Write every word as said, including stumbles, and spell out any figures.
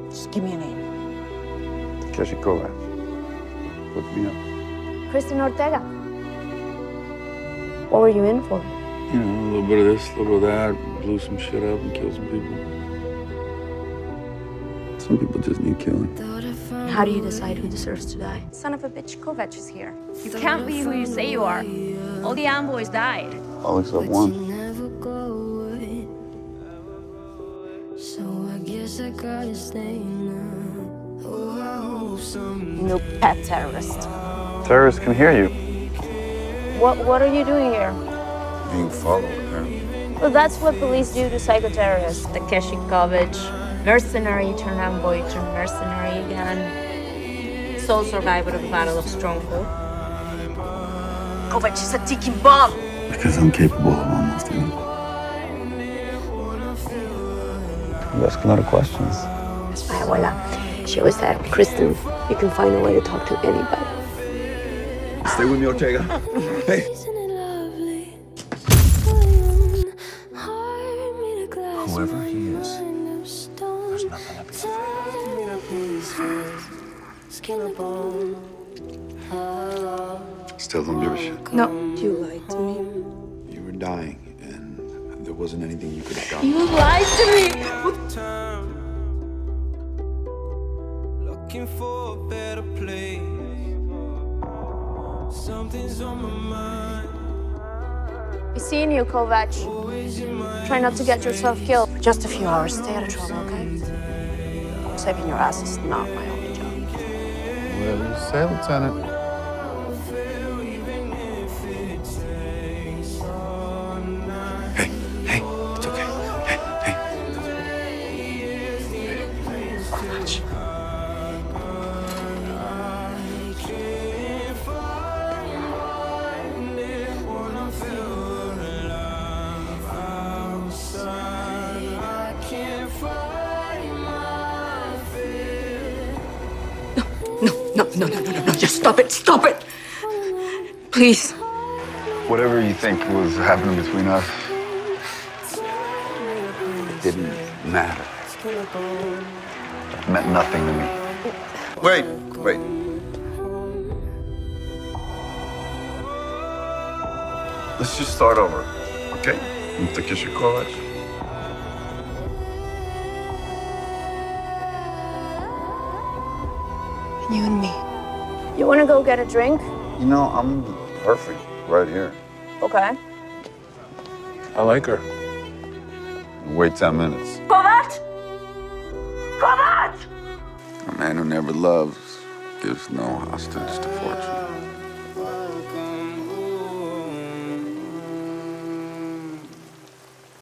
Just give me a name. Takeshi Kovacs. Look me up. Kristen Ortega. What were you in for? You know, a little bit of this, a little bit of that. Blew some shit up and killed some people. Some people just need killing. How do you decide who deserves to die? Son of a bitch, Kovacs is here. You can't be who you say you are. All the Amboys died. All except one. No pet terrorist. Terrorists can hear you. What What are you doing here? Being followed, apparently. Well, that's what police do to psychoterrorists. Takeshi Kovacs, mercenary turned amboy turned mercenary again. Sole survivor of the Battle of Stronghold. Kovacs is a ticking bomb. Because I'm capable of almost anything. You ask a lot of questions. My abuela, she always said, Kristen, you can find a way to talk to anybody. Stay with me, Ortega. Hey. Whoever he is, there's nothing to be afraid of. Still don't give a shit. No, you lied to me. You were dying, and there wasn't anything you could have done. You lied to me! Looking for a better place. Something's on my mind. Be seeing you, Kovacs. Try not to get yourself killed. For just a few hours, stay out of trouble, okay? Saving your ass is not my only job. Whatever you say, Lieutenant. Hey, hey, it's okay. Hey, hey. Kovacs. No, no, no, no, no, no, no. Just stop it, stop it! Please. Whatever you think was happening between us, it didn't matter. It meant nothing to me. Wait, wait. Let's just start over, okay? I'm Takeshi Kovacs. You and me. You want to go get a drink? You know, I'm perfect right here. Okay. I like her. Wait ten minutes. Kovacs! Kovacs! A man who never loves gives no hostage to fortune.